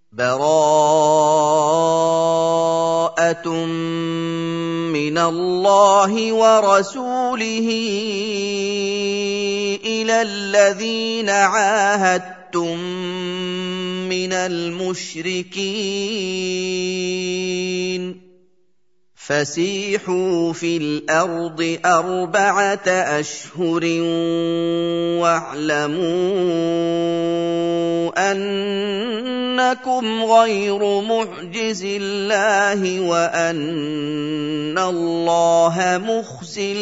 بَرَاءَةٌ مِّنَ اللَّهِ وَرَسُولِهِ إِلَى الَّذِينَ عَاهَدتُّم مِّنَ الْمُشْرِكِينَ فَسِيحُوا فِي الْأَرْضِ 4 أَشْهُرٍ وَاعْلَمُوا أَنَّكُمْ غَيْرُ مُعْجِزِي اللَّهِ وَأَنَّ اللَّهَ مُخْزِي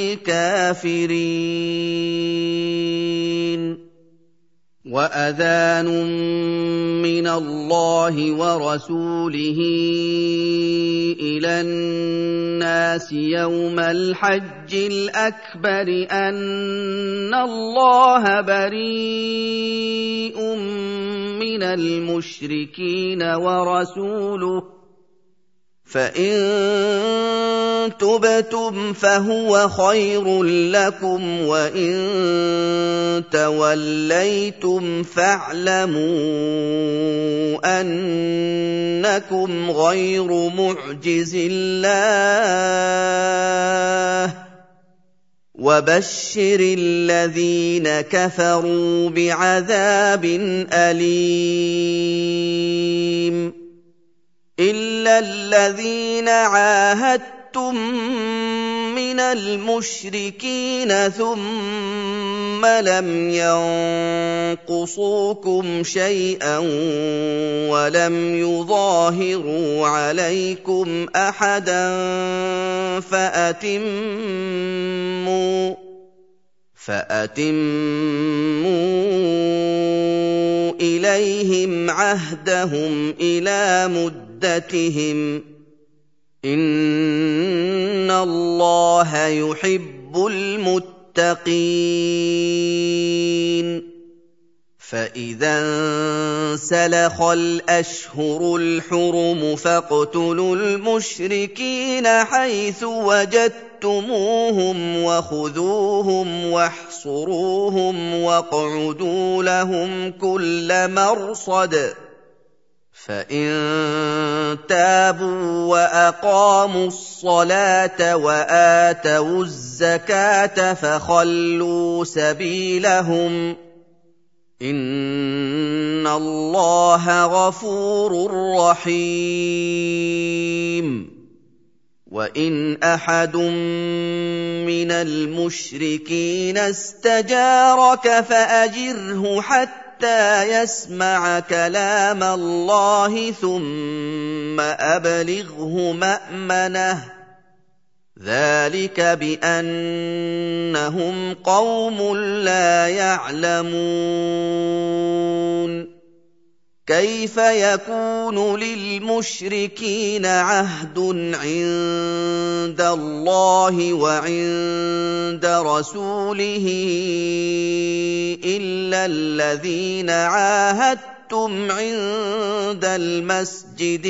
الْكَافِرِينَ وَأَذَانٌ مِّنَ اللَّهِ وَرَسُولِهِ إِلَى النَّاسِ يَوْمَ الْحَجِّ الْأَكْبَرِ أَنَّ اللَّهَ بَرِيءٌ مِّنَ الْمُشْرِكِينَ وَرَسُولُهُ فَإِن تُبْتُمْ فَهُوَ خَيْرٌ لَّكُمْ وَإِن تَوَلَّيْتُمْ فَاعْلَمُوا أَنَّكُمْ غَيْرُ مُعْجِزِي اللَّهِ وَبَشِّرِ الَّذِينَ كَفَرُوا بِعَذَابٍ أَلِيمٍ إِلَّا الَّذِينَ عَاهَدتُّم مِّنَ الْمُشْرِكِينَ ثُمَّ لَمْ يَنقُصُوكُمْ شَيْئًا وَلَمْ يُظَاهِرُوا عَلَيْكُمْ أَحَدًا فَأَتِمُّوا إِلَيْهِمْ عَهْدَهُمْ إِلَىٰ مُدَّتِهِمْ ۚ إِنَّ اللَّهَ يُحِبُّ الْمُتَّقِينَ فَإِذَا انسَلَخَ الْأَشْهُرُ الْحُرُمُ فَاقْتُلُوا الْمُشْرِكِينَ حَيْثُ وَجَدتُّمُوهُمْ وَخُذُوهُمْ وَاحْصُرُوهُمْ وَاقْعُدُوا لَهُمْ كُلَّ مَرْصَدٍ فَإِن تَابُوا وَأَقَامُوا الصَّلَاةَ وَآتَوُا الزَّكَاةَ فَخَلُّوا سَبِيلَهُمْ ۚ إِنَّ اللَّهَ غَفُورٌ رَّحِيمٌ وَإِنْ أَحَدٌ مِّنَ الْمُشْرِكِينَ اسْتَجَارَكَ فَأَجِرْهُ حَتَّىٰ يَسْمَعَ كَلَامَ اللَّهِ ثُمَّ أَبْلِغْهُ مَأْمَنَهُ ۚ ذَٰلِكَ بِأَنَّهُمْ قَوْمٌ لَّا يَعْلَمُونَ كَيْفَ يَكُونُ لِلْمُشْرِكِينَ عَهْدٌ عِندَ اللَّهِ وَعِندَ رَسُولِهِ إِلَّا الَّذِينَ عَاهَدتُّمْ عِندَ الْمَسْجِدِ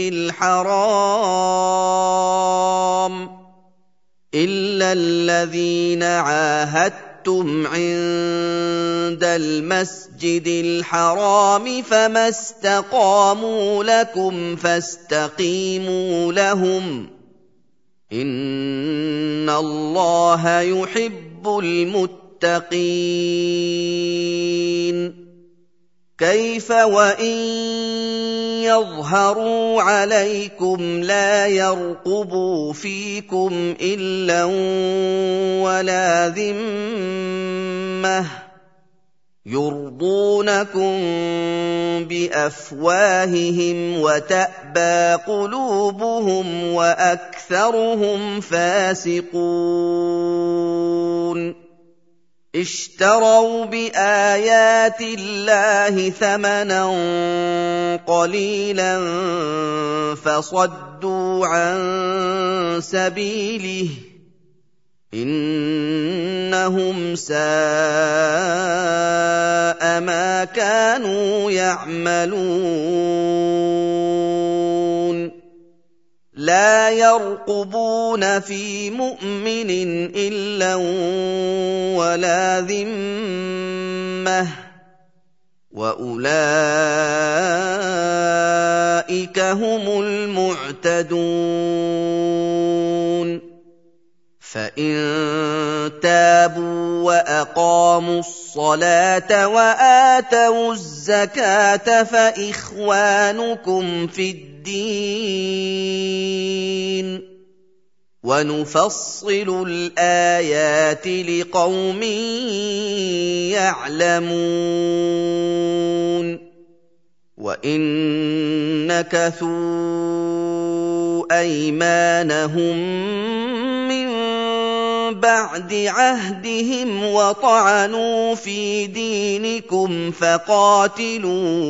الْحَرَامِ فَمَا اسْتَقَامُوا لَكُمْ فَاسْتَقِيمُوا لَهُمْ ۚ إِنَّ اللَّهَ يُحِبُّ الْمُتَّقِينَ كَيْفَ وَإِن يَظْهَرُوا عَلَيْكُمْ لَا يَرْقُبُوا فِيكُمْ إِلًّا وَلَا ذِمَّةً يُرْضُونَكُم بِأَفْوَاهِهِمْ وَتَأْبَىٰ قُلُوبُهُمْ وَأَكْثَرُهُمْ فَاسِقُونَ اشْتَرَوْا بِآيَاتِ اللَّهِ ثَمَنًا قَلِيلًا فَصَدُّوا عَن سَبِيلِهِ ۚ إِنَّهُمْ سَاءَ مَا كَانُوا يَعْمَلُونَ لَا يَرْقُبُونَ فِي مُؤْمِنٍ إِلًّا وَلَا ذِمَّةً ۚ وَأُولَٰئِكَ هم المعتدون فإن تابوا وأقاموا الصلاة وآتوا الزكاة فإخوانكم في الدين ونفصل الآيات لقوم يعلمون وإن نكثوا أيمانهم من بعد عهدهم وطعنوا في دينكم فقاتلوا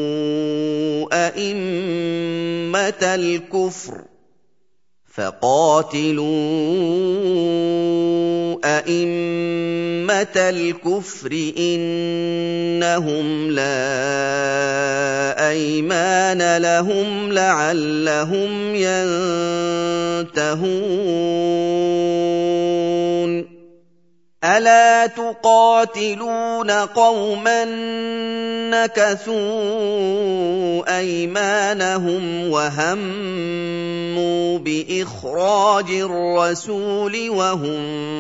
أئمة الكفر إنهم لا أيمان لهم لعلهم ينتهون ألا تقاتلون قوما نكثوا أيمانهم وهموا بإخراج الرسول وهم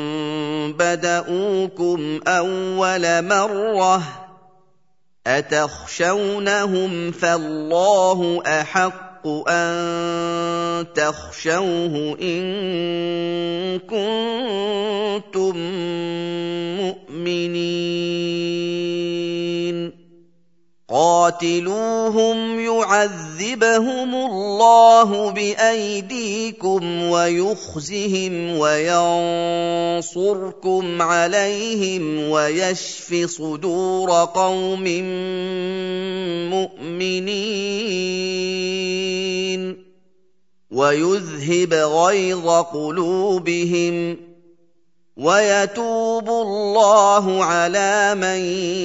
بدؤوكم أول مرة أتخشونهم فالله أحق أن تخشوه إن كنتم مؤمنين قاتلوهم يعذبهم الله بأيديكم ويخزهم وينصركم عليهم ويشف صدور قوم مؤمنين ويذهب غيظ قلوبهم ويتوب الله على من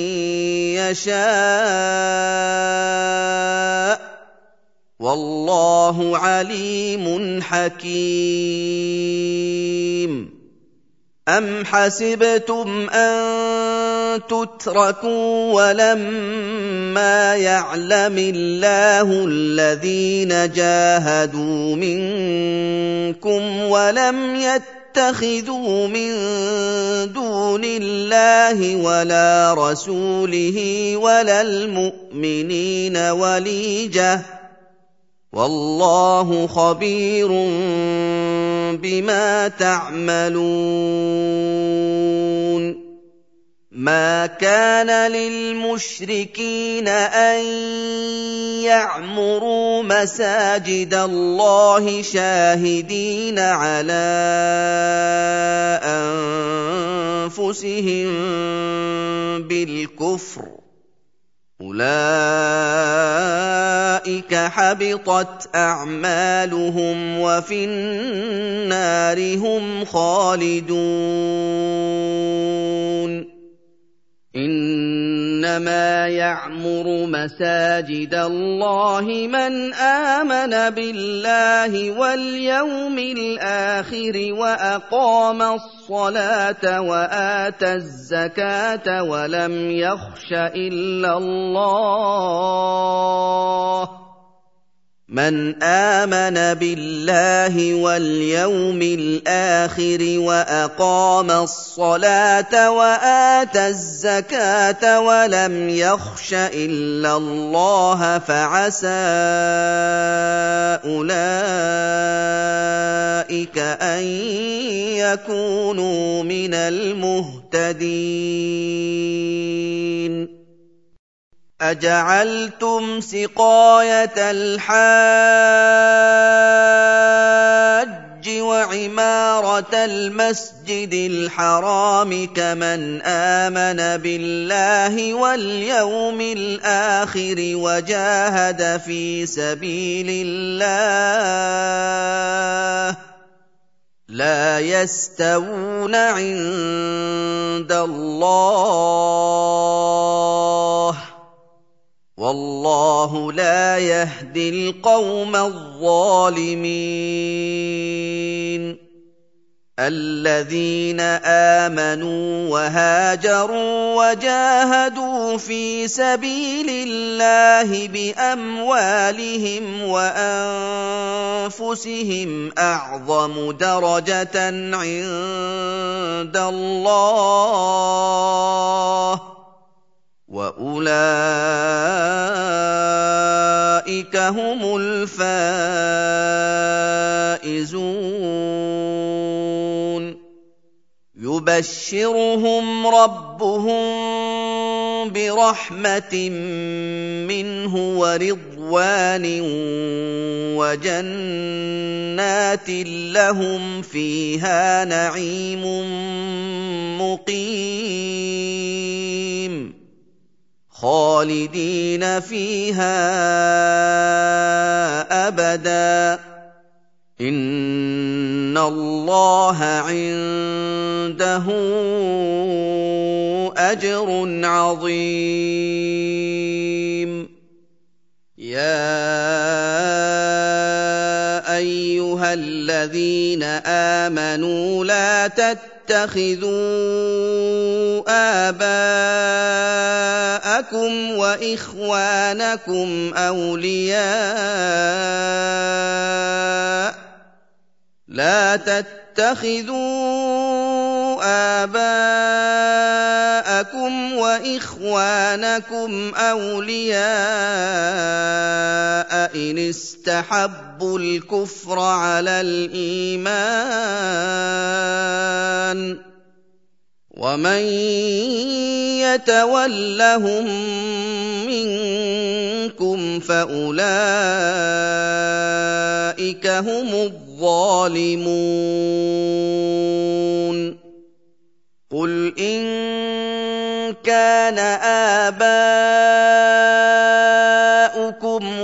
يشاء والله عليم حكيم أم حسبتم أن تتركوا ولما يعلم الله الذين جاهدوا منكم ولم يتخذوا من دون الله ولا رسوله ولا المؤمنين وليجة والله خبير بما تعملون ما كان للمشركين أن يعمروا مساجد الله شاهدين على أنفسهم بالكفر أولئك حبطت أعمالهم وفي النار هم خالدون إنما يعمر مساجد الله من آمن بالله واليوم الآخر وأقام الصلاة وآتى الزكاة ولم يخش إلا الله من آمن بالله واليوم الآخر وأقام الصلاة وآتى الزكاة ولم يخش إلا الله فعسى أولئك أن يكونوا من المهتدين أجعلتم سقاية الحاج وعمارة المسجد الحرام كمن آمن بالله واليوم الآخر وجاهد في سبيل الله لا يستوون عند الله والله لا يهدي القوم الظالمين الذين آمنوا وهاجروا وجاهدوا في سبيل الله بأموالهم وأنفسهم أعظم درجة عند الله وأولئك هم الفائزون يبشرهم ربهم برحمة منه ورضوان وجنات لهم فيها نعيم مقيم خالدين فيها أبدا إن الله عنده أجر عظيم يا أيها الذين آمنوا لا تتخذوا آباءكم وإخوانكم أولياء إن استحبوا الكفر على الإيمان ومن يتولهم منكم فأولئك هم الظالمون قل إن كان آباؤكم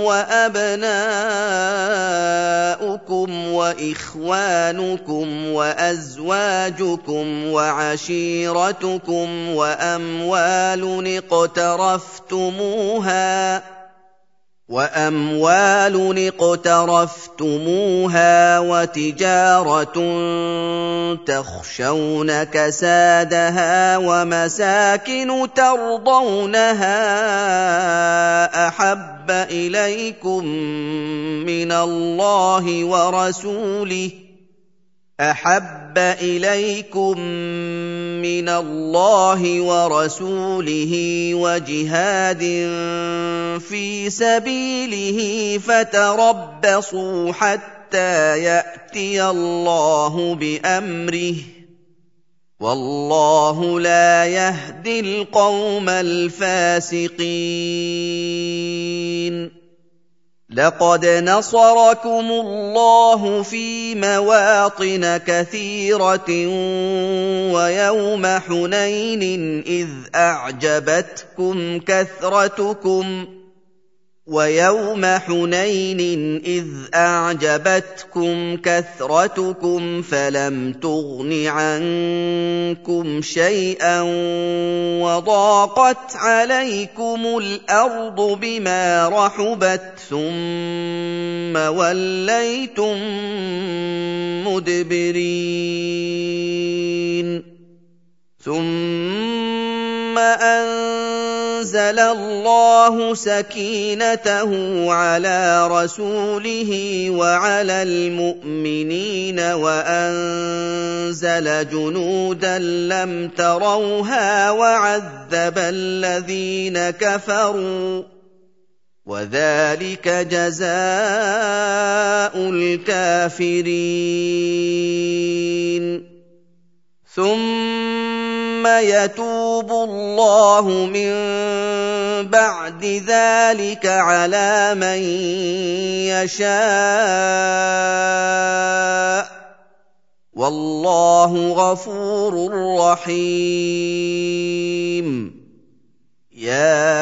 وأبناؤكم وإخوانكم وأزواجكم وعشيرتكم وأموال اقترفتموها وتجارة تخشون كسادها ومساكن ترضونها أحب إليكم من الله ورسوله وجهاد في سبيله فتربصوا حتى يأتي الله بأمره والله لا يهدي القوم الفاسقين لقد نصركم الله في مواطن كثيرة ويوم حنين إذ أعجبتكم كثرتكم فلم تغن عنكم شيئا وضاقت عليكم الأرض بما رحبت ثم وليتم مدبرين ثم أنزل الله سكينته على رسوله وعلى المؤمنين وأنزل جنودا لم تروها وعذب الذين كفروا وذلك جزاء الكافرين ثم يتوب الله من بعد ذلك على من يشاء والله غفور رحيم يا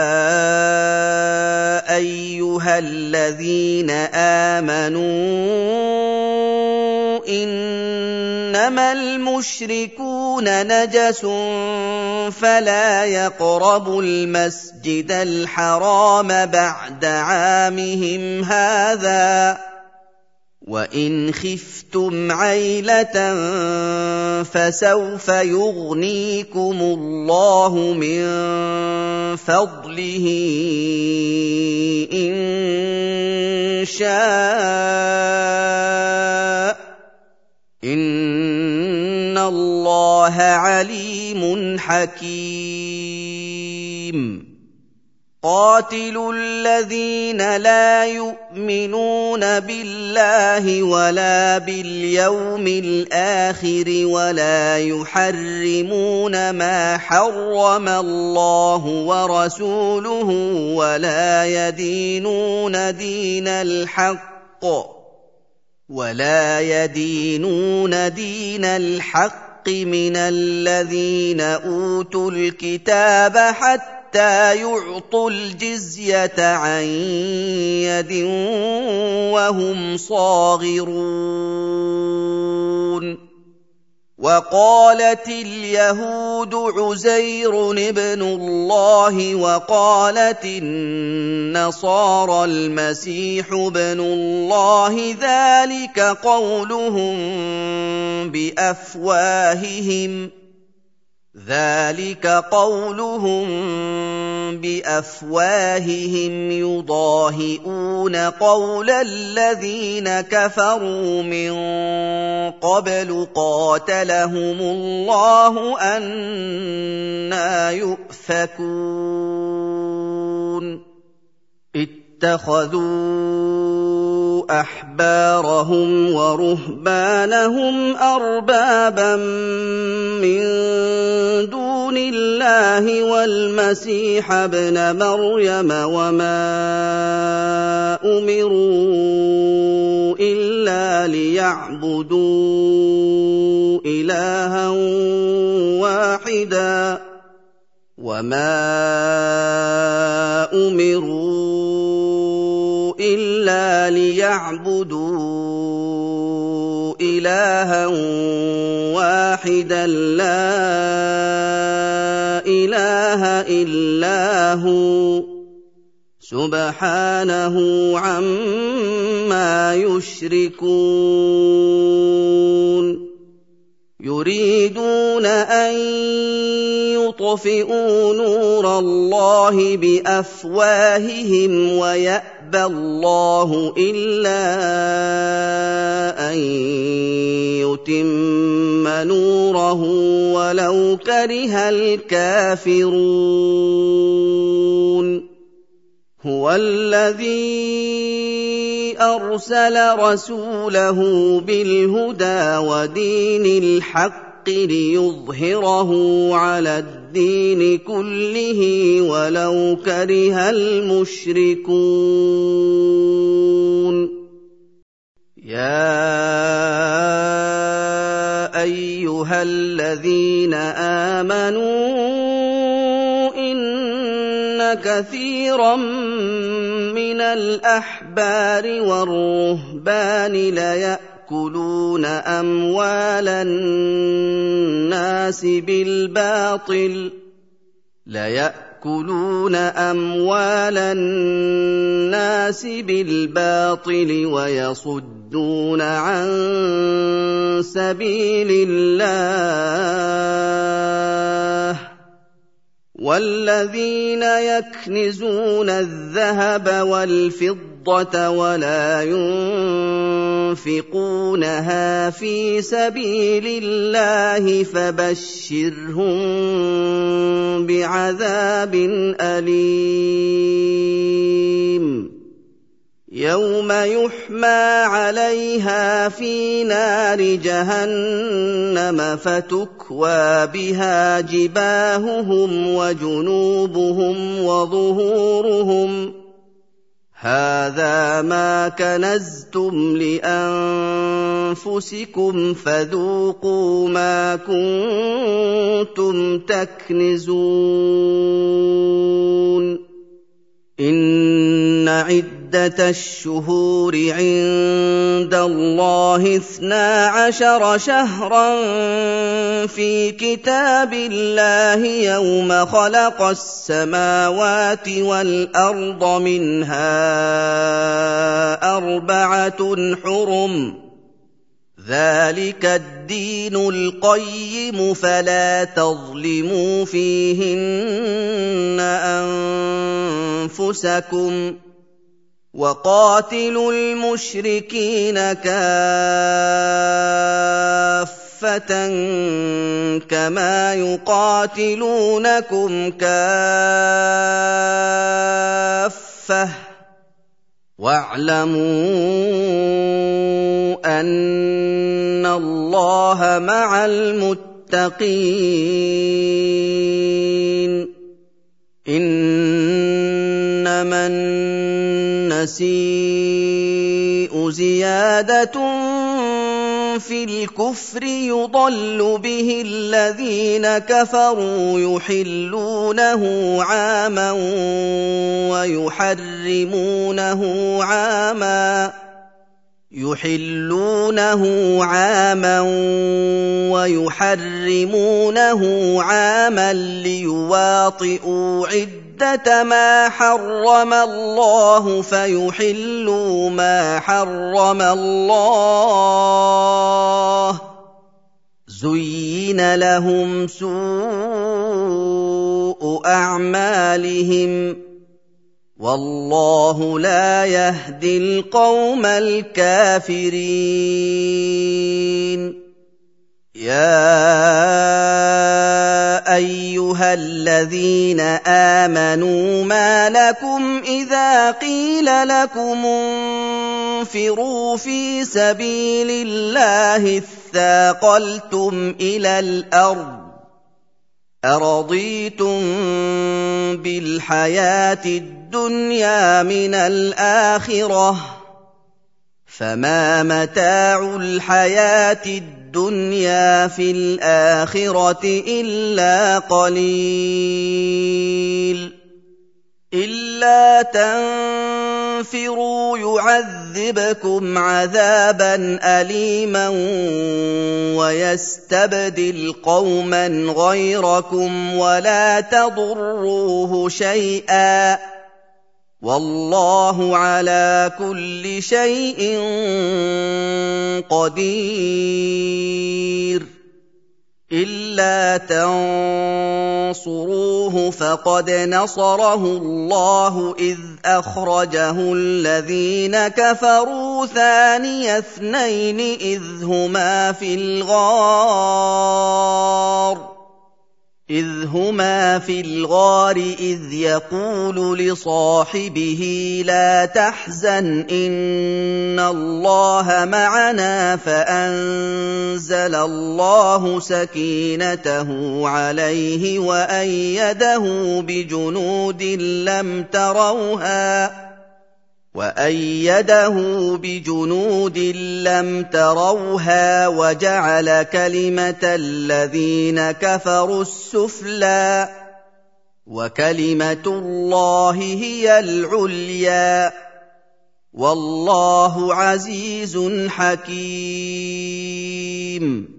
أيها الذين آمنوا إنما المشركون نجس فلا يقربوا المسجد الحرام بعد عامهم هذا وَإِنْ خِفْتُمْ عَيْلَةً فَسَوْفَ يُغْنِيكُمُ اللَّهُ مِنْ فَضْلِهِ إِنْ شَاءَ ۚ إِنَّ اللَّهَ عَلِيمٌ حَكِيمٌ. قاتلوا الذين لا يؤمنون بالله ولا باليوم الآخر ولا يحرمون ما حرم الله ورسوله ولا يدينون دين الحق من الذين أوتوا الكتاب حتى يعطوا الجزية عن يد وهم صاغرون. وقالت اليهود عزير ابن الله وقالت النصارى المسيح ابن الله، ذلك قولهم بأفواههم يضاهئون قول الذين كفروا من قبل قاتلهم الله أنى يؤفكون. اتخذوا أحبارهم ورهبانهم أربابا من دون الله والمسيح ابن مريم وما أمروا إلا ليعبدوا إلها واحدا لا إله إلا هو سبحانه عما يشركون. يريدون أن يطفئوا نور الله بأفواههم ويأبى الله إلا أن يتم نوره ولو كره الكافرون. هو الذي أرسل رسوله بالهدى ودين الحق ليظهره على الدين كله ولو كره المشركون. يا أيها الذين آمنوا كثيرا من الأحبار والرهبان ليأكلون أموال الناس بالباطل ويصدون عن سبيل الله. والذين يكنزون الذهب والفضة ولا ينفقونها في سبيل الله فبشرهم بعذاب أليم. يوم يحمى عليها في نار جهنم فتكوى بها جباههم وجنوبهم وظهورهم هذا ما كنزتم لأنفسكم فذوقوا ما كنتم تكنزون. إن عدة عِدَّةَ الشُّهُورِ عِندَ اللَّهِ 12 شَهْرًا فِي كِتَابِ اللَّهِ يَوْمَ خَلَقَ السَّمَاوَاتِ وَالْأَرْضَ مِنْهَا 4 حُرُمٌ ۚ ذَٰلِكَ الدِّينُ الْقَيِّمُ ۚ فَلَا تَظْلِمُوا فِيهِنَّ أَنفُسَكُمْ ۚ وَقَاتِلُوا الْمُشْرِكِينَ كَافَّةً كَمَا يُقَاتِلُونَكُمْ كَافَّةً ۚ وَاعْلَمُوا أَنَّ اللَّهَ مَعَ الْمُتَّقِينَ. إِنَّمَا النَّسِيءُ زِيَادَةٌ فِي الْكُفْرِ يُضَلُّ بِهِ الَّذِينَ كَفَرُوا يُحِلُّونَهُ عَامًا وَيُحَرِّمُونَهُ عَامًا لِّيُوَاطِئُوا عِدَّةَ مَا حَرَّمَ اللَّهُ فَيُحِلُّوا مَا حَرَّمَ اللَّهُ ۚ زُيِّنَ لَهُمْ سُوءُ أَعْمَالِهِمْ ۗ وَاللَّهُ لَا يَهْدِي الْقَوْمَ الْكَافِرِينَ. يَا أَيُّهَا الَّذِينَ آمَنُوا مَا لَكُمْ إِذَا قِيلَ لَكُمُ انفِرُوا فِي سَبِيلِ اللَّهِ اثَّاقَلْتُمْ إِلَى الْأَرْضِ ۚ أَرَضِيتُم بِالْحَيَاةِ الدُّنْيَا مِنَ الْآخِرَةِ ۚ فَمَا مَتَاعُ الْحَيَاةِ الدُّنْيَا فِي الْآخِرَةِ إِلَّا قَلِيلٌ. إِلَّا تَنفِرُوا يُعَذِّبْكُمْ عَذَابًا أَلِيمًا وَيَسْتَبْدِلْ قَوْمًا غَيْرَكُمْ وَلَا تَضُرُّوهُ شَيْئًا ۗ وَاللَّهُ عَلَىٰ كُلِّ شَيْءٍ قَدِيرٌ. إِلَّا تَنصُرُوهُ فَقَدْ نَصَرَهُ اللَّهُ إِذْ أَخْرَجَهُ الَّذِينَ كَفَرُوا ثَانِيَ اثْنَيْنِ إِذْ هُمَا فِي الْغَارِ إِذْ يَقُولُ لِصَاحِبِهِ لَا تَحْزَنْ إِنَّ اللَّهَ مَعَنَا فَأَنزَلَ اللَّهُ سَكِينَتَهُ عَلَيْهِ وَأَيَّدَهُ بِجُنُودٍ لَّمْ تَرَوْهَا وَجَعَلَ كَلِمَةَ الَّذِينَ كَفَرُوا السُّفْلَىٰ ۗ وَكَلِمَةُ اللَّهِ هِيَ الْعُلْيَا ۗ وَاللَّهُ عَزِيزٌ حَكِيمٌ.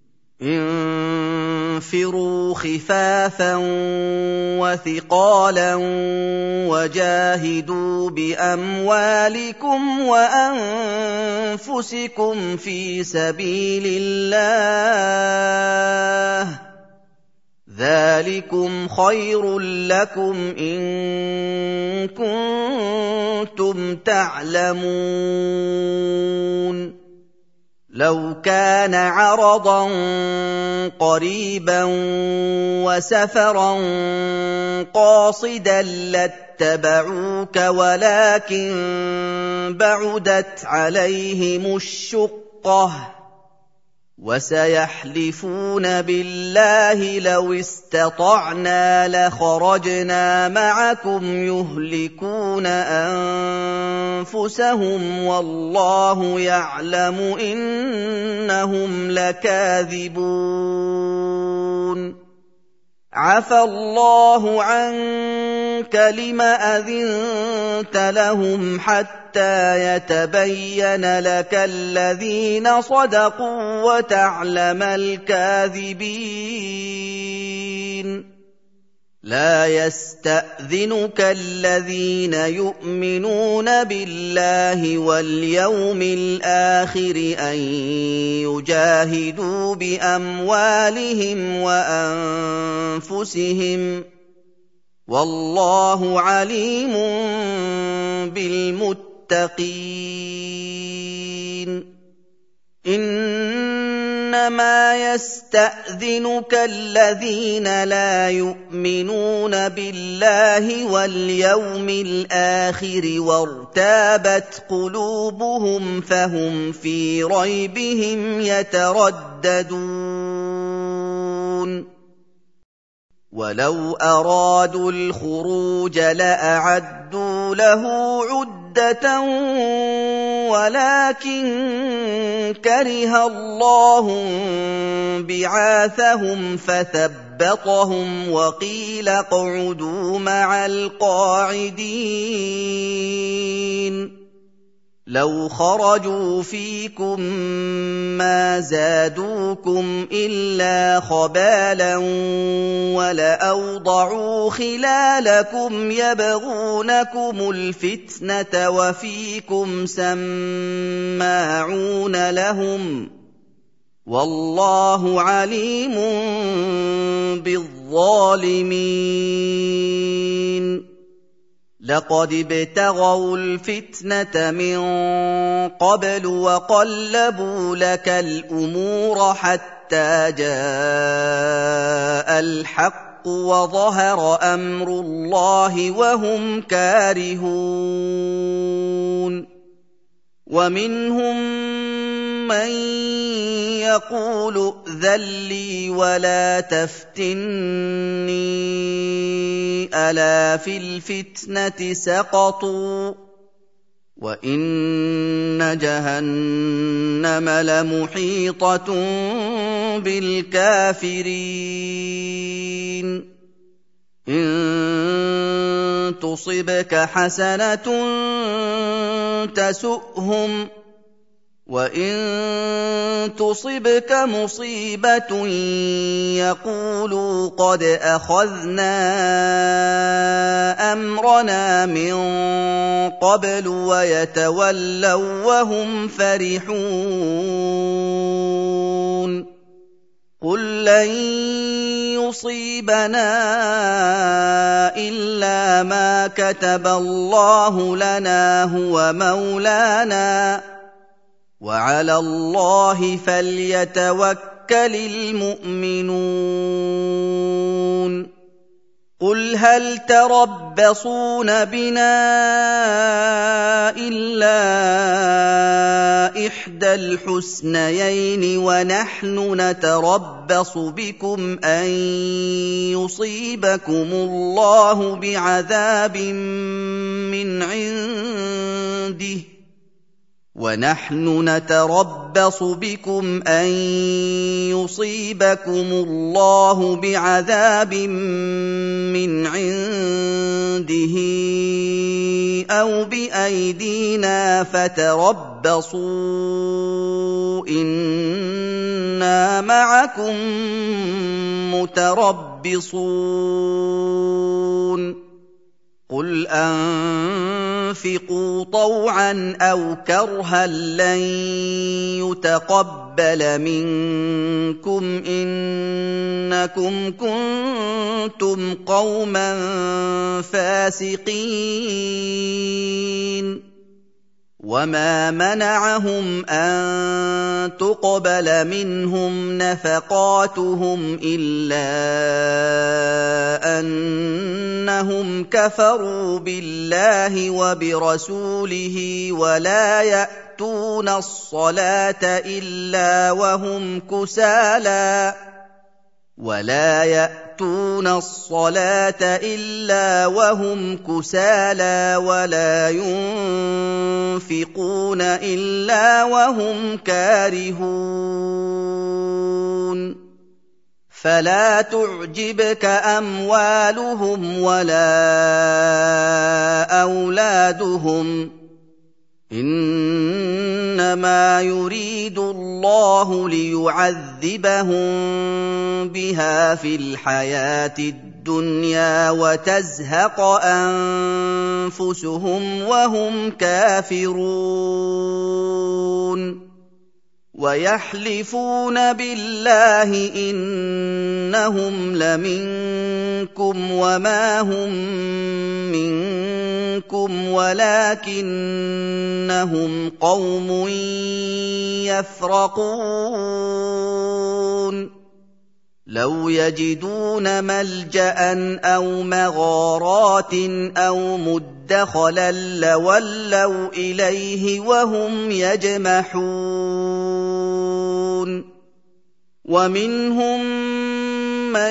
انفِرُوا خِفَافًا وَثِقَالًا وَجَاهِدُوا بِأَمْوَالِكُمْ وَأَنفُسِكُمْ فِي سَبِيلِ اللَّهِ ۚ ذَٰلِكُمْ خَيْرٌ لَّكُمْ إِن كُنتُمْ تَعْلَمُونَ. لَوْ كَانَ عَرَضًا قَرِيبًا وَسَفَرًا قَاصِدًا لَّاتَّبَعُوكَ وَلَٰكِن بَعُدَتْ عَلَيْهِمُ الشُّقَّةُ ۚ وَسَيَحْلِفُونَ بِاللَّهِ لَوِ اسْتَطَعْنَا لَخَرَجْنَا مَعَكُمْ يُهْلِكُونَ أَنفُسَهُمْ وَاللَّهُ يَعْلَمُ إِنَّهُمْ لَكَاذِبُونَ. عَفَا اللَّهُ عَنكُمْ لم أذنت لهم حتى يتبين لك الذين صدقوا وتعلم الكاذبين لا يستأذنك الذين يؤمنون بالله واليوم الآخر أن يجاهدوا بأموالهم وأنفسهم والله عليم بالمتقين إنما يستأذنك الذين لا يؤمنون بالله واليوم الآخر وارتابت قلوبهم فهم في ريبهم يترددون ولو أرادوا الخروج لأعدوا له عدة ولكن كره الله بعاثهم فثبطهم وقيل اقعدوا مع القاعدين لو خرجوا فيكم ما زادوكم إلا خبالا ولأوضعوا خلالكم يبغونكم الفتنة وفيكم سماعون لهم والله عليم بالظالمين لقد ابتغوا الفتنة من قبل وقلبوا لك الأمور حتى جاء الحق وظهر أمر الله وهم كارهون ومنهم من يقول ائذن لي ولا تفتني ألا في الفتنة سقطوا وإن جهنم لمحيطة بالكافرين إن تصبك حسنة تسؤهم وإن تصبك مصيبة يقولوا قد أخذنا أمرنا من قبل ويتولوا وهم فرحون قل لن يصيبنا إلا ما كتب الله لنا هو مولانا وعلى الله فليتوكل المؤمنون قل هل تربصون بنا إلا إحدى الحسنيين ونحن نتربص بكم أن يصيبكم الله بعذاب من عنده ونحن نتربص بكم أن يصيبكم الله بعذاب من عنده أو بأيدينا فتربصوا إنا معكم متربصون قل أنفقوا طوعا أو كرها لن يتقبل منكم إنكم كنتم قوما فاسقين وما منعهم أن تقبل منهم نفقاتهم إلا أنهم كفروا بالله وبرسوله ولا يأتون الصلاة إلا وهم كسالى ولا ينفقون إلا وهم كارهون فلا تعجبك أموالهم ولا أولادهم، إنما يريد الله ليعذبهم بها في الحياة الدنيا وتزهق أنفسهم وهم كافرون. ويحلفون بالله إنهم لمنكم وما هم منكم ولكنهم قوم يفرقون. لو يجدون ملجأ أو مغارات أو مدخلا لولوا إليه وهم يجمحون. ومنهم من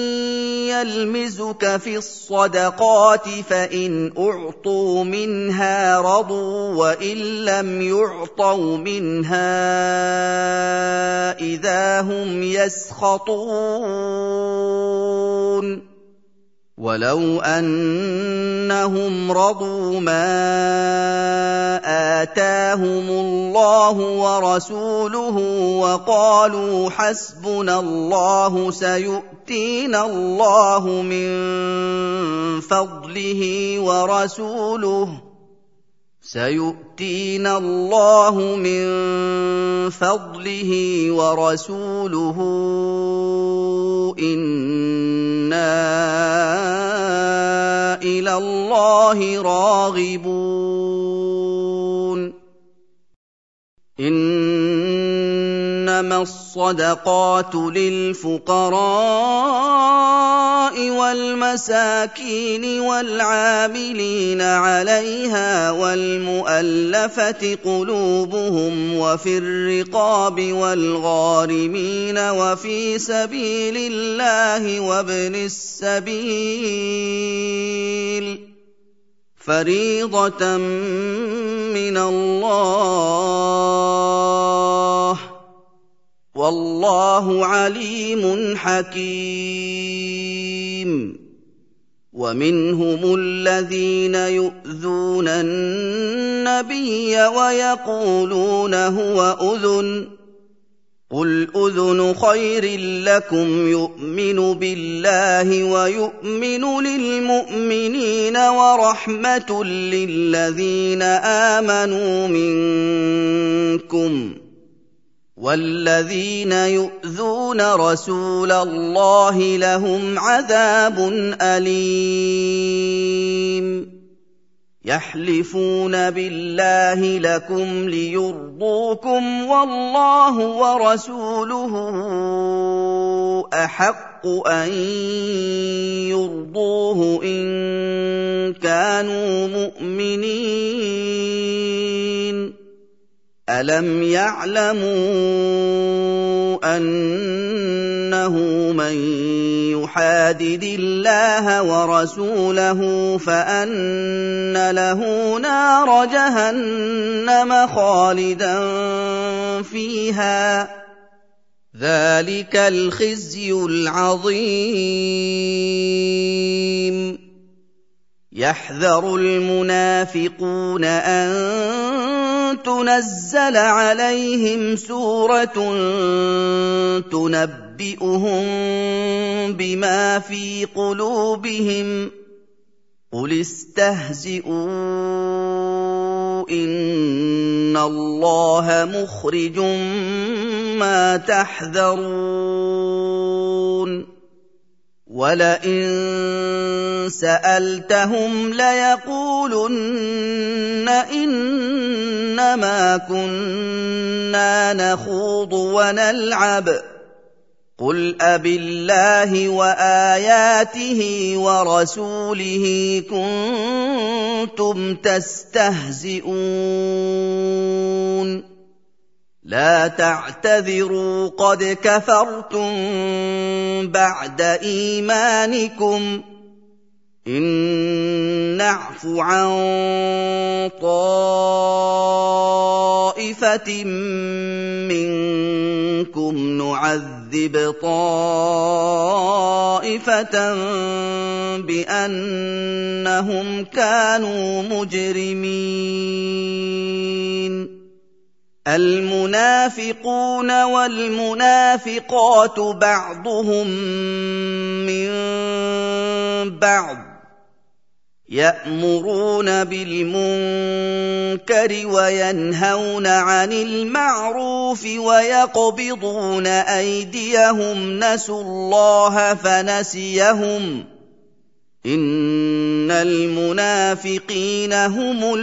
يلمزك في الصدقات فإن أعطوا منها رضوا وإن لم يعطوا منها إذا هم يسخطون. ولو أنهم رضوا ما آتاهم الله ورسوله وقالوا حسبنا الله سيؤتينا الله من فضله ورسوله إنا إلى الله راغبون. إنما الصدقات للفقراء والمساكين والعاملين عليها والمؤلفة قلوبهم وفي الرقاب والغارمين وفي سبيل الله وابن السبيل فريضة من الله والله عليم حكيم. ومنهم الذين يؤذون النبي ويقولون هو أذن، قل أذن خير لكم يؤمن بالله ويؤمن للمؤمنين ورحمة للذين آمنوا منكم، والذين يؤذون رسول الله لهم عذاب أليم. يحلفون بالله لكم ليرضوكم والله ورسوله أحق أن يرضوه إن كانوا مؤمنين. ألم يعلموا أنه من يحادد الله ورسوله فأن له نار جهنم خالدا فيها، ذلك الخزي العظيم. يحذر المنافقون أن تنزل عليهم سورة تنبئهم بما في قلوبهم، قل استهزئوا إن الله مخرج ما تحذرون. ولئن سألتهم ليقولن إنما كنا نخوض ونلعب، قل أبالله وآياته ورسوله كنتم تستهزئون. لا تعتذروا قد كفرتم بعد إيمانكم، إن نعف عن طائفة منكم نعذب يُعَذِّبْ طَائِفَةً بِأَنَّهُمْ كَانُوا مُجْرِمِينَ الْمُنَافِقُونَ وَالْمُنَافِقَاتُ بَعْضُهُم مِّن بَعْضٍ يَأْمُرُونَ بِالْمُنكَرِ وَيَنْهَوْنَ عَنِ الْمَعْرُوفِ وَيَقْبِضُونَ أَيْدِيَهُمْ نَسُوا اللَّهَ فَنَسِيَهُمْ ۗ إِنَّ الْمُنَافِقِينَ هُمُ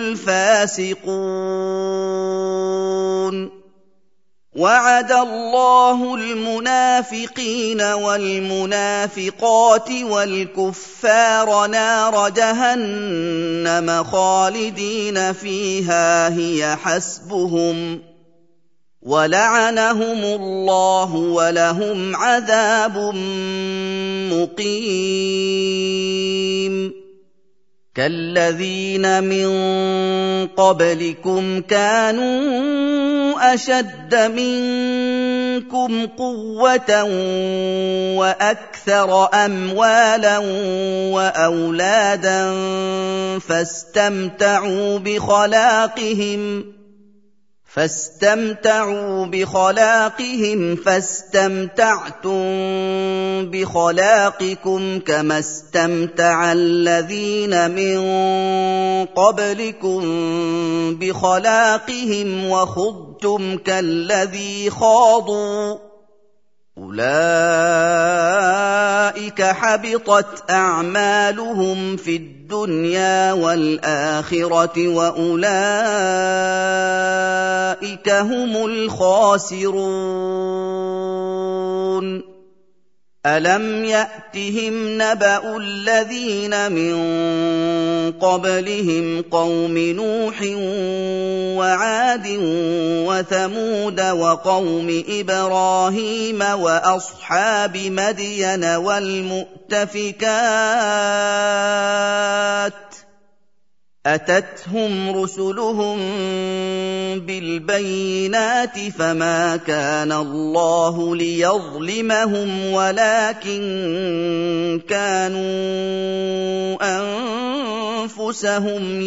الْفَاسِقُونَ وَعَدَ اللَّهُ الْمُنَافِقِينَ وَالْمُنَافِقَاتِ وَالْكُفَّارَ نَارَ جَهَنَّمَ خَالِدِينَ فِيهَا هِيَ حَسْبُهُمْ وَلَعَنَهُمُ اللَّهُ وَلَهُمْ عَذَابٌ مُّقِيمٌ كَالَّذِينَ مِن قَبْلِكُمْ كَانُوا أَشَدَّ مِنكُمْ قُوَّةً وَأَكْثَرَ أَمْوَالًا وَأَوْلَادًا فاستمتعوا بخلاقهم فاستمتعتم بخلاقكم كما استمتع الذين من قبلكم بخلاقهم وخضتم كالذي خاضوا أولئك حبطت أعمالهم في الدنيا والآخرة وأولئك هم الخاسرون ألم يأتهم نبأ الذين من قبلهم قوم نوح وعاد وثمود وقوم إبراهيم وأصحاب مدين والمؤتفكات أتتهم رسلهم بالبينات فما كان الله ليظلمهم ولكن كانوا أنفسهم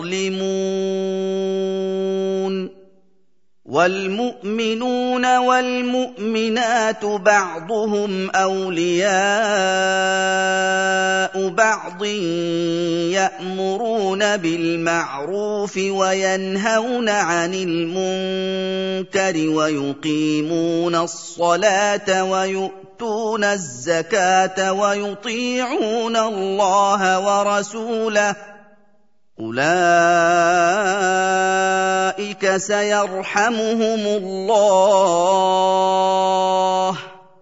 يظلمون والمؤمنون والمؤمنات بعضهم أولياء بعض يأمرون بالمعروف وينهون عن المنكر ويقيمون الصلاة ويؤتون الزكاة ويطيعون الله ورسوله أولئك سيرحمهم الله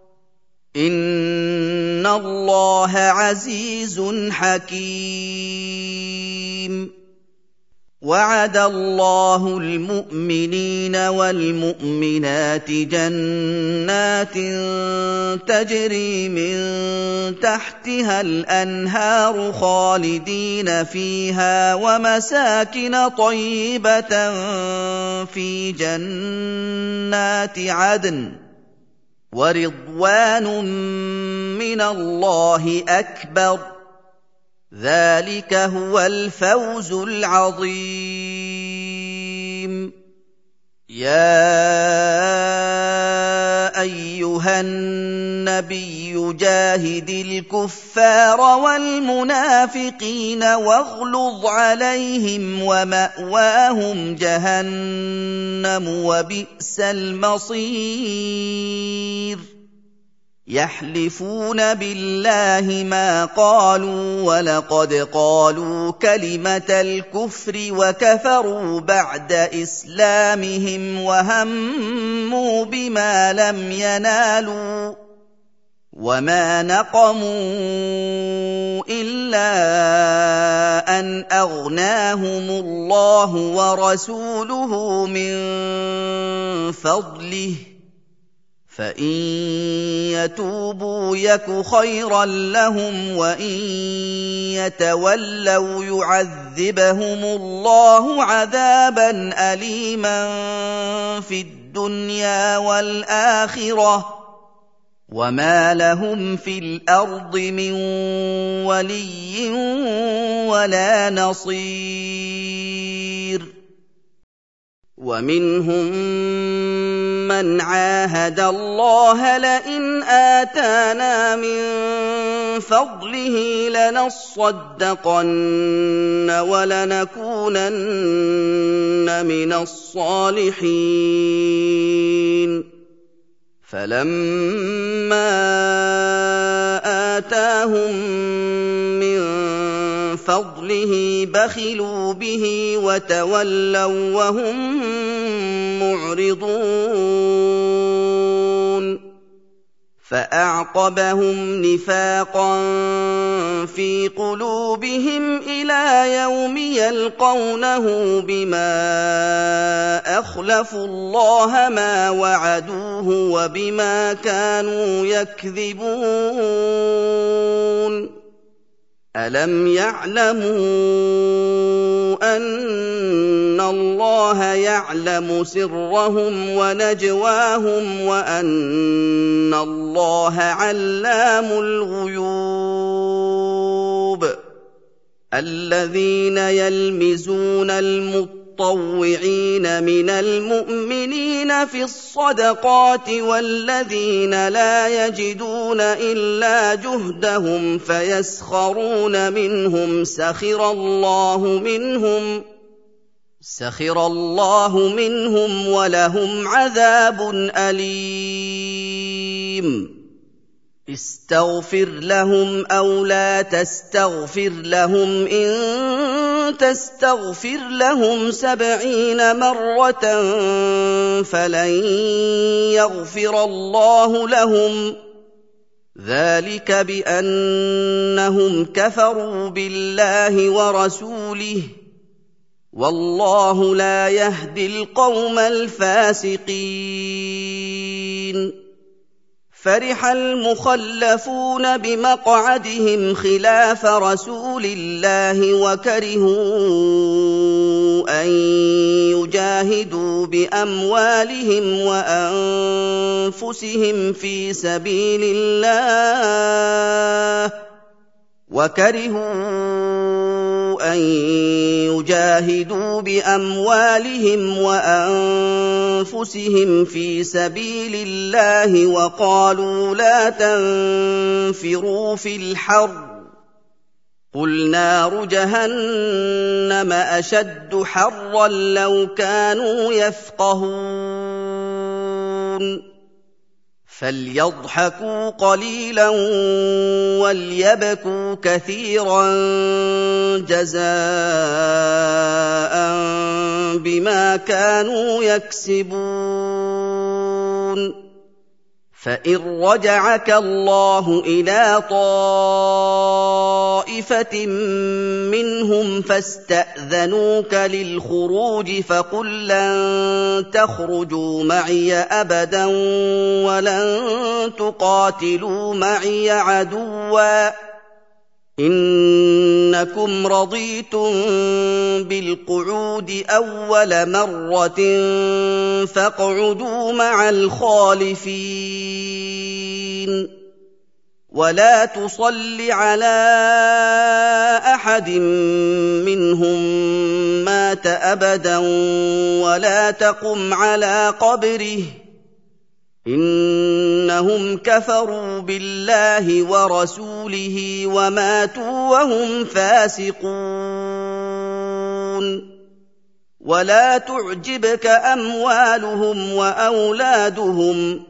إن الله عزيز حكيم وعد الله المؤمنين والمؤمنات جنات تجري من تحتها الأنهار خالدين فيها ومساكن طيبة في جنات عدن ورضوان من الله أكبر ذلك هو الفوز العظيم يا أيها النبي جاهد الكفار والمنافقين واغلظ عليهم ومأواهم جهنم وبئس المصير يحلفون بالله ما قالوا ولقد قالوا كلمة الكفر وكفروا بعد إسلامهم وهموا بما لم ينالوا وما نقموا إلا أن أغناهم الله ورسوله من فضله فإن يتوبوا يك خيرا لهم وإن يتولوا يعذبهم الله عذابا أليما في الدنيا والآخرة وما لهم في الارض من ولي ولا نصير ومنهم من عاهد الله لئن آتانا من فضله لنصدقن ولنكونن من الصالحين فلما آتاهم من فضله بخلوا به وتولوا وهم معرضون فأعقبهم نفاقا في قلوبهم إلى يوم يلقونه بما أخلفوا الله ما وعدوه وبما كانوا يكذبون ألم يعلموا أن الله يعلم سرهم ونجواهم وأن الله علام الغيوب الذين يلمزون المطوعين من المؤمنين في الصدقات والذين لا يجدون إلا جهدهم فيسخرون منهم سخر الله منهم ولهم عذاب أليم استغفر لهم أو لا تستغفر لهم إن تستغفر لهم 70 مرة فلن يغفر الله لهم ذلك بأنهم كفروا بالله ورسوله والله لا يهدي القوم الفاسقين فرح المخلفون بمقعدهم خلاف رسول الله وكرهوا أن يجاهدوا بأموالهم وأنفسهم في سبيل الله وقالوا لا تنفروا في الحر قل نار جهنم أشد حرا لو كانوا يفقهون فليضحكوا قليلا وليبكوا كثيرا جزاء بما كانوا يكسبون فإن رجعك الله إلى طائفة منهم فاستأذنوك للخروج فقل لن تخرجوا معي أبدا ولن تقاتلوا معي عدوا إنكم رضيتم بالقعود أول مرة فاقعدوا مع الخالفين ولا تصل على أحد منهم مات أبدا ولا تقم على قبره إنهم كفروا بالله ورسوله وماتوا وهم فاسقون ولا تعجبك أموالهم وأولادهم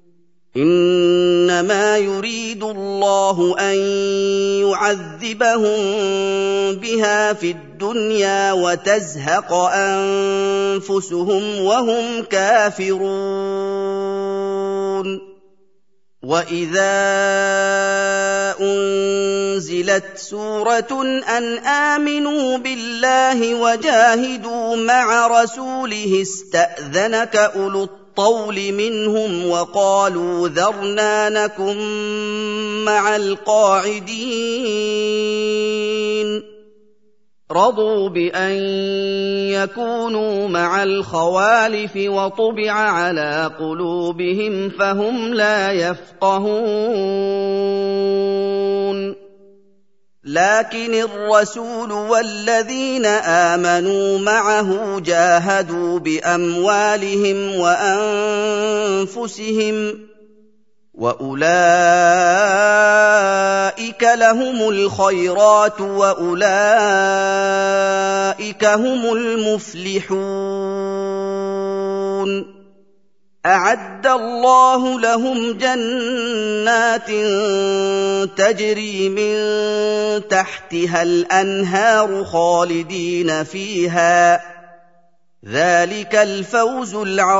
إنما يريد الله أن يعذبهم بها في الدنيا وتزهق أنفسهم وهم كافرون وإذا أنزلت سورة أن آمنوا بالله وجاهدوا مع رسوله استأذنك أولو الطول منهم وقالوا ذرنا نكن مع القاعدين رضوا بأن يكونوا مع الخوالف وطبع على قلوبهم فهم لا يفقهون لكن الرسول والذين آمنوا معه جاهدوا بأموالهم وأنفسهم وأولئك لهم الخيرات وأولئك هم المفلحون أعد الله لهم جنات تجري من تحتها الأنهار خالدين فيها ذلك الفوز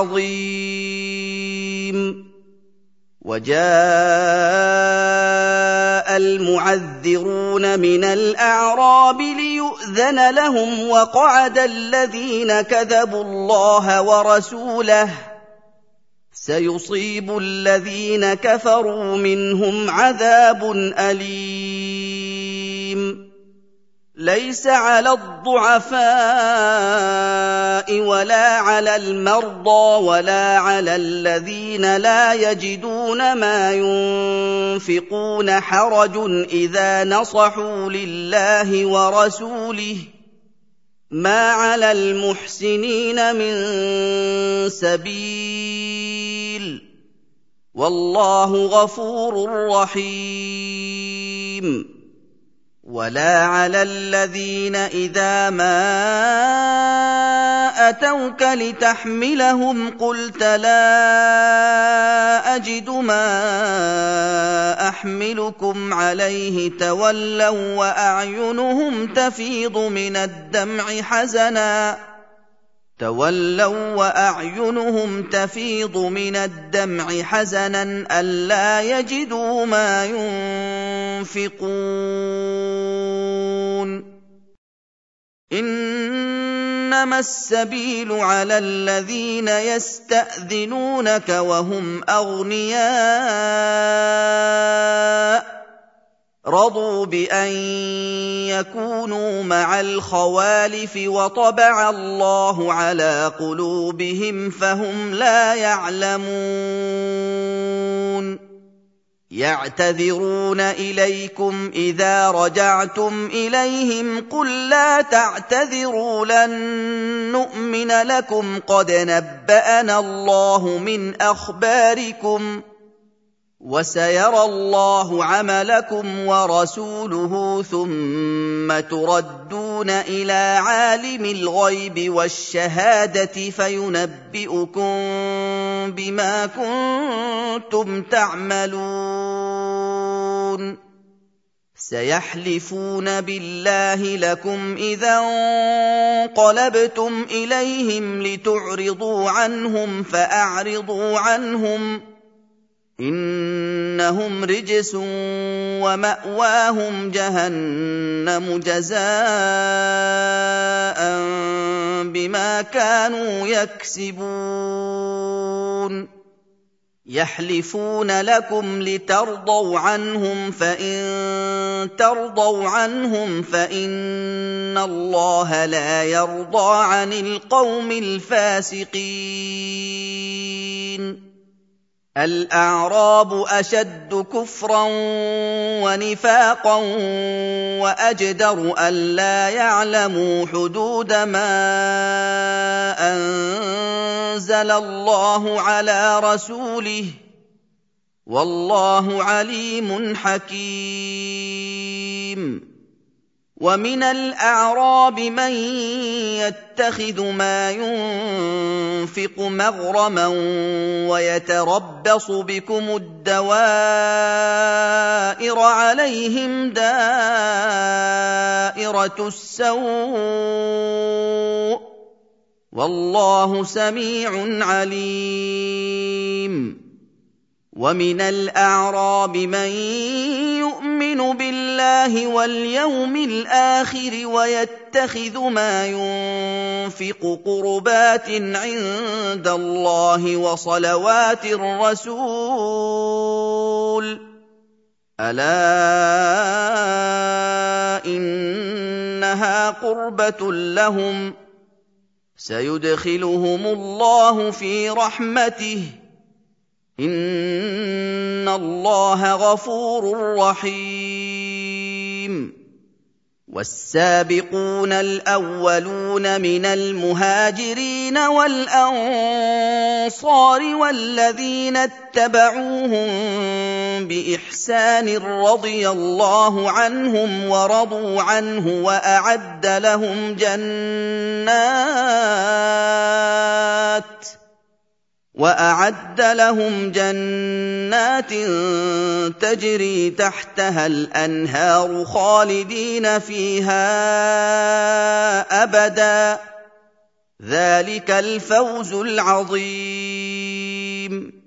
العظيم وجاء المعذرون من الأعراب ليؤذن لهم وقعد الذين كذبوا الله ورسوله سيصيب الذين كفروا منهم عذاب أليم ليس على الضعفاء ولا على المرضى ولا على الذين لا يجدون ما ينفقون حرج إذا نصحوا لله ورسوله ما على المحسنين من سبيل والله غفور رحيم ولا على الذين إذا ما أتوك لتحملهم قلت لا أجد ما أحملكم عليه تولوا وأعينهم تفيض من الدمع حزنا ألا يجدوا ما ينفقون إنما السبيل على الذين يستأذنونك وهم أغنياء رضوا بأن يكونوا مع الخوالف وطبع الله على قلوبهم فهم لا يعلمون يعتذرون إليكم إذا رجعتم إليهم قل لا تعتذروا لن نؤمن لكم قد نبأنا الله من أخباركم وسيرى الله عملكم ورسوله ثم تردون إلى عالم الغيب والشهادة فينبئكم بما كنتم تعملون سيحلفون بالله لكم إذا انقلبتم إليهم لتعرضوا عنهم فأعرضوا عنهم إنهم رجس ومأواهم جهنم جزاء بما كانوا يكسبون يحلفون لكم لترضوا عنهم فإن ترضوا عنهم فإن الله لا يرضى عن القوم الفاسقين الأعراب أشد كفرا ونفاقا وأجدر ألا يعلموا حدود ما أنزل الله على رسوله والله عليم حكيم ومن الأعراب من يتخذ ما ينفق مغرما ويتربص بكم الدوائر عليهم دائرة السوء والله سميع عليم ومن الأعراب من يؤمن بالله واليوم الآخر ويتخذ ما ينفق قربات عند الله وصلوات الرسول ألا إنها قربة لهم سيدخلهم الله في رحمته إن الله غفور رحيم والسابقون الأولون من المهاجرين والأنصار والذين اتبعوهم بإحسان رضي الله عنهم ورضوا عنه وأعد لهم جنات تجري تحتها الأنهار خالدين فيها أبدا ذلك الفوز العظيم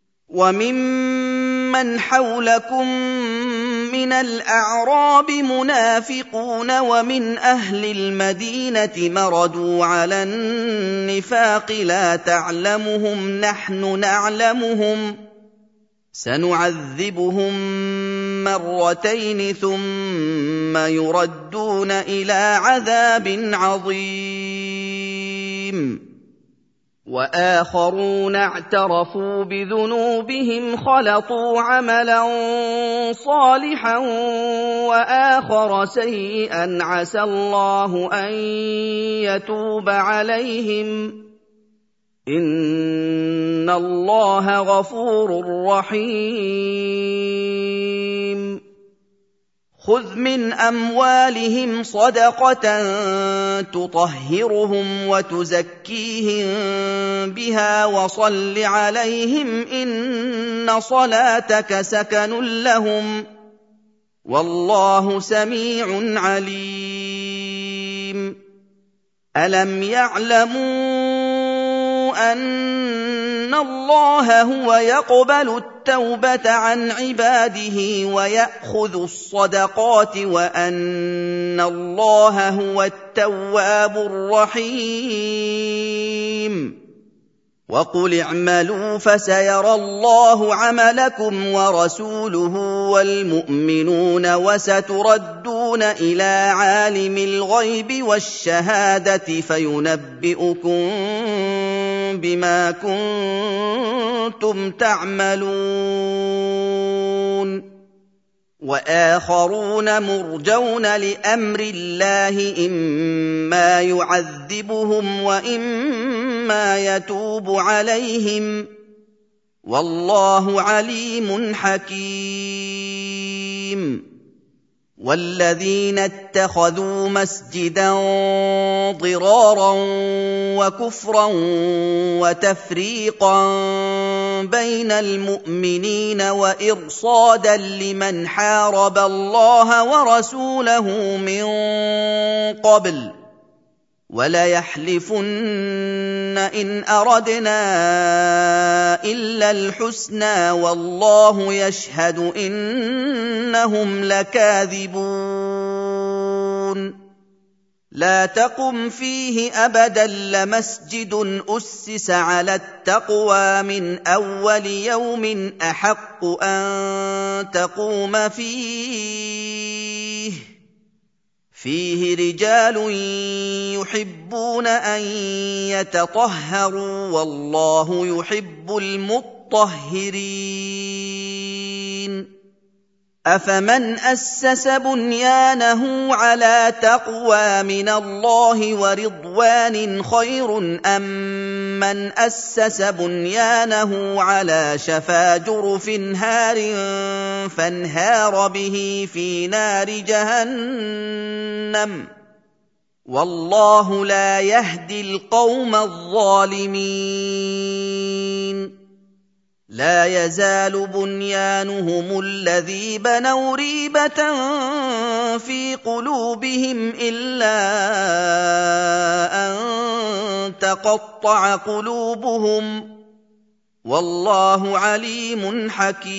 وممن حولكم من الأعراب منافقون ومن أهل المدينة مردوا على النفاق لا تعلمهم نحن نعلمهم سنعذبهم مرتين ثم يردون إلى عذاب عظيم وآخرون اعترفوا بذنوبهم خلطوا عملا صالحا وآخر سيئا عسى الله أن يتوب عليهم إن الله غفور رحيم خذ من أموالهم صدقة تطهرهم وتزكيهم بها وصل عليهم إن صلاتك سكن لهم والله سميع عليم ألم يعلموا أن الله هو يقبل التوبة عن عباده ويأخذ الصدقات وأن الله هو التواب الرحيم وقل اعملوا فسيرى الله عملكم ورسوله والمؤمنون وستردون إلى عالم الغيب والشهادة فينبئكم بما كنتم تعملون وآخرون مرجون لأمر الله إما يعذبهم وإما يتوب عليهم والله عليم حكيم والذين اتخذوا مسجدا ضرارا وكفرا وتفريقا بين المؤمنين وإرصادا لمن حارب الله ورسوله من قبل وليحلفن إن أردنا إلا الحسنى والله يشهد إنهم لكاذبون لا تقم فيه أبدا لمسجد أسس على التقوى من أول يوم أحق أن تقوم فيه رجال يحبون أن يتطهروا والله يحب المطهرين أفمن أسس بنيانه على تقوى من الله ورضوان خير أم من أسس بنيانه على شفا جرف هار فانهار به في نار جهنم والله لا يهدي القوم الظالمين لا يزال بنيانهم الذي بنوا ريبة في قلوبهم إلا أن تقطع قلوبهم والله عليم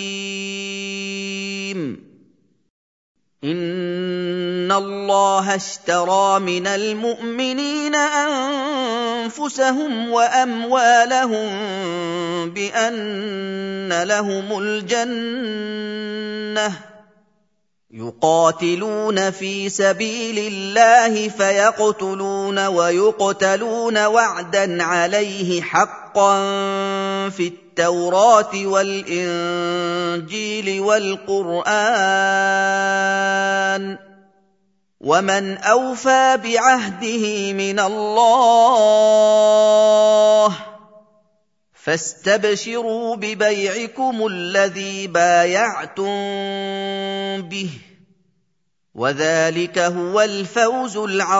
حكيم إن الله اشترى من المؤمنين أنفسهم وأموالهم بأن لهم الجنة يقاتلون في سبيل الله فيقتلون ويقتلون وعدا عليه حقا في التوراة والإنجيل والقرآن ومن أوفى بعهده من الله فاستبشروا ببيعكم الذي بايعتم به وذلك هو الفوز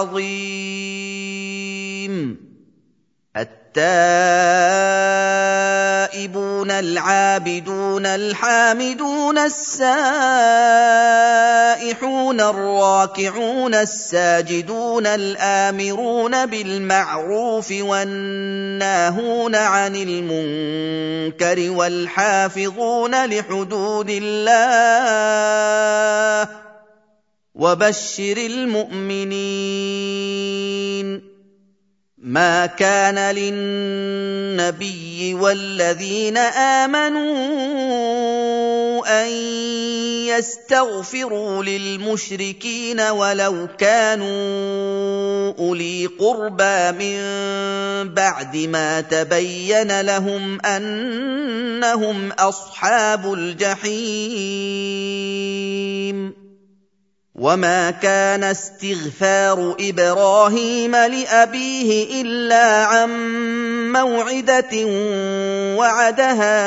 العظيم. التائبون العابدون الحامدون السائحون الراكعون الساجدون الآمرون بالمعروف والناهون عن المنكر والحافظون لحدود الله وبشر المؤمنين. ما كان للنبي والذين آمنوا أن يستغفروا للمشركين ولو كانوا أولي قربى من بعد ما تبين لهم أنهم أصحاب الجحيم. وما كان استغفار إبراهيم لأبيه إلا عن موعدة وعدها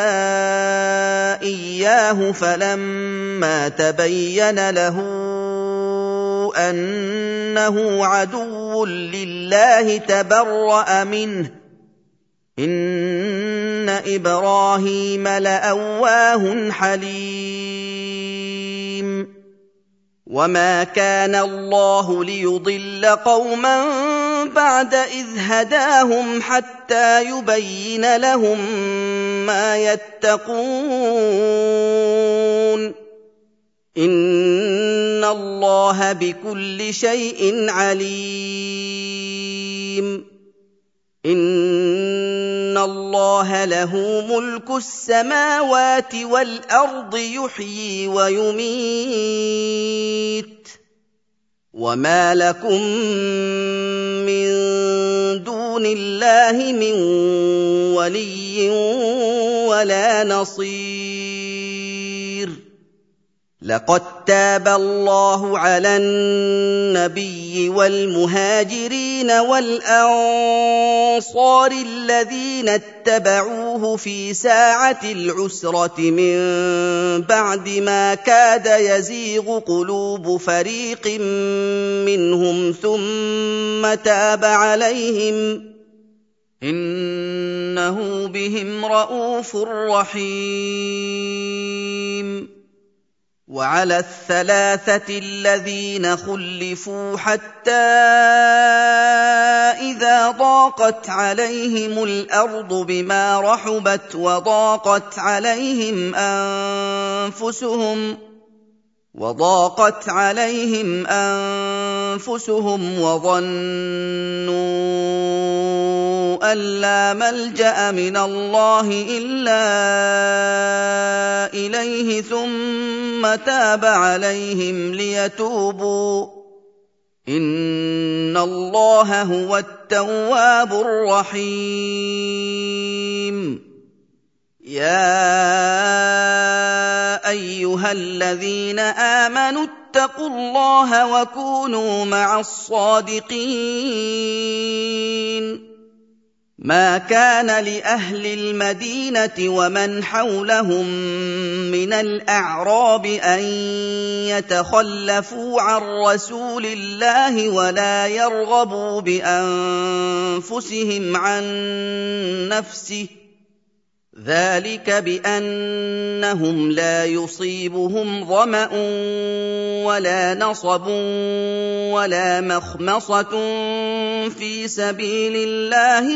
إياه فلما تبين له أنه عدو لله تبرأ منه إن إبراهيم لأواه حليم. وما كان الله ليضل قوما بعد إذ هداهم حتى يبين لهم ما يتقون إن الله بكل شيء عليم. إن الله له ملك السماوات والأرض يحيي ويميت وما لكم من دون الله من ولي ولا نصير. لقد تاب الله على النبي والمهاجرين والأنصار الذين اتبعوه في ساعة العسرة من بعد ما كاد يزيغ قلوب فريق منهم ثم تاب عليهم إنه بهم رءوف رحيم. وعلى الثلاثة الذين خلفوا حتى إذا ضاقت عليهم الأرض بما رحبت وضاقت عليهم أنفسهم وظنوا أن لا ملجأ من الله إلا إليه ثم تاب عليهم ليتوبوا إن الله هو التواب الرحيم. يا أيها الذين آمنوا اتقوا الله وكونوا مع الصادقين. ما كان لأهل المدينة ومن حولهم من الأعراب أن يتخلفوا عن رسول الله ولا يرغبوا بأنفسهم عن نفسه ذلك بأنهم لا يصيبهم ظمأ ولا نصب ولا مخمصة في سبيل الله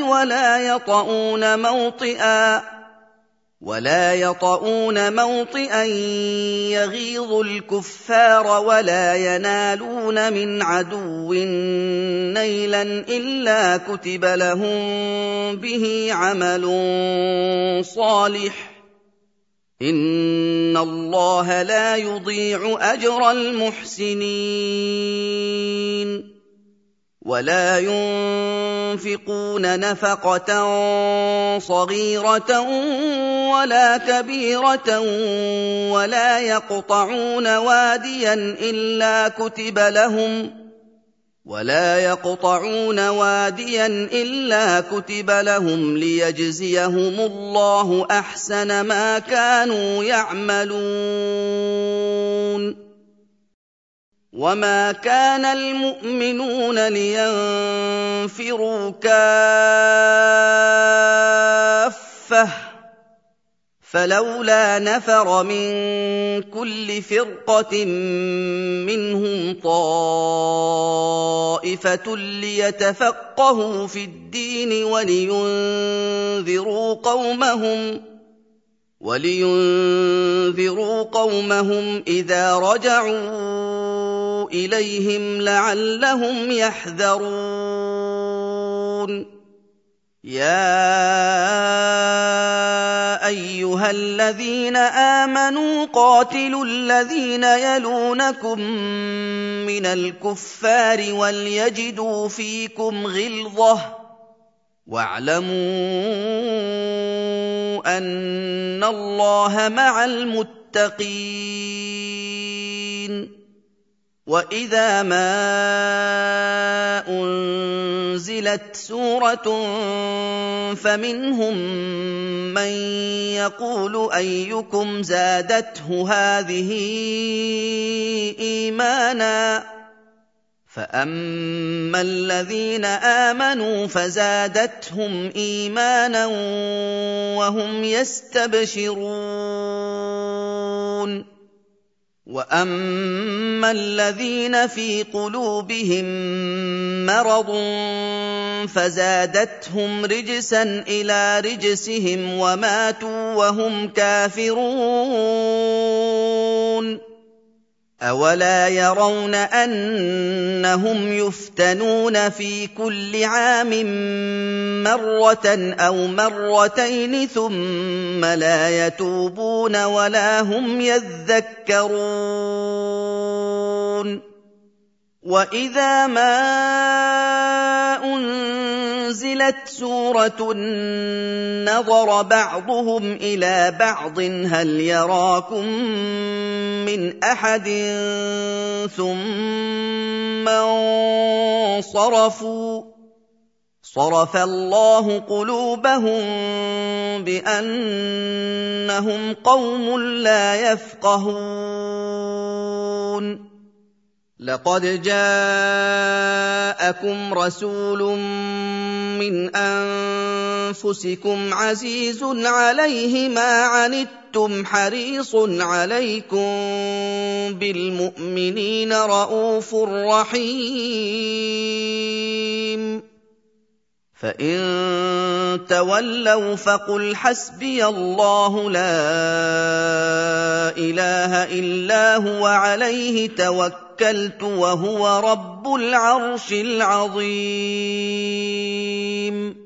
ولا يطؤون موطئا يغيظ الكفار ولا ينالون من عدو نيلا إلا كتب لهم به عمل صالح إِنَّ اللَّهَ لَا يُضِيعُ أَجْرَ الْمُحْسِنِينَ وَلَا يُنفِقُونَ نَفَقَةً صَغِيرَةً وَلَا كَبِيرَةً وَلَا يَقْطَعُونَ وَادِيًا إِلَّا كُتِبَ لَهُمْ لِيَجْزِيَهُمُ اللَّهُ أَحْسَنَ مَا كَانُوا يَعْمَلُونَ وَمَا كَانَ الْمُؤْمِنُونَ لِيَنفِرُوا كَافَّةً فَلَوْلَا نَفَرَ مِن كُلِّ فِرْقَةٍ مِّنْهُمْ طَائِفَةٌ لِّيَتَفَقَّهُوا فِي الدِّينِ وَلِيُنذِرُوا قَوْمَهُمْ إِذَا رَجَعُوا إِلَيْهِمْ لَعَلَّهُمْ يَحْذَرُونَ يَا أَيُّهَا الَّذِينَ آمَنُوا قَاتِلُوا الَّذِينَ يَلُونَكُم مِّنَ الْكُفَّارِ وَلْيَجِدُوا فِيكُمْ غِلْظَةً وَاعْلَمُوا أَنَّ اللَّهَ مَعَ الْمُتَّقِينَ وَإِذَا مَا أُنزِلَتْ سُورَةٌ فَمِنْهُم مَّن يَقُولُ أَيُّكُمْ زَادَتْهُ هَٰذِهِ إِيمَانًا فَأَمَّا الَّذِينَ آمَنُوا فَزَادَتْهُمْ إِيمَانًا وَهُمْ يَسْتَبْشِرُونَ وَأَمَّا الَّذِينَ فِي قُلُوبِهِم مَّرَضٌ فَزَادَتْهُمْ رِجْسًا إِلَىٰ رِجْسِهِمْ وَمَاتُوا وَهُمْ كَافِرُونَ أَوَلَا يَرَوْنَ أَنَّهُمْ يُفْتَنُونَ فِي كُلِّ عَامٍ مَّرَّةً أَوْ مَرَّتَيْنِ ثُمَّ لَا يَتُوبُونَ وَلَا هُمْ يَذَّكَّرُونَ وَإِذَا مَا أُنزِلَتْ سُورَةٌ نَّظَرَ بَعْضُهُمْ إِلَىٰ بَعْضٍ هَلْ يَرَاكُم مِّنْ أَحَدٍ ثُمَّ انصَرَفُوا صَرَفَ اللَّهُ قُلُوبَهُم بِأَنَّهُمْ قَوْمٌ لَّا يَفْقَهُونَ لَقَدْ جَاءَكُمْ رَسُولٌ مِّنْ أَنفُسِكُمْ عَزِيزٌ عَلَيْهِ مَا عَنِتُّمْ حَرِيصٌ عَلَيْكُم بِالْمُؤْمِنِينَ رَءُوفٌ رَّحِيمٌ فَإِن تَوَلَّوْا فَقُلْ حَسْبِيَ اللَّهُ لَا إِلَٰهَ إِلَّا هُوَ عَلَيْهِ تَوَكَّلْتُ وَهُوَ رَبُّ الْعَرْشِ الْعَظِيمِ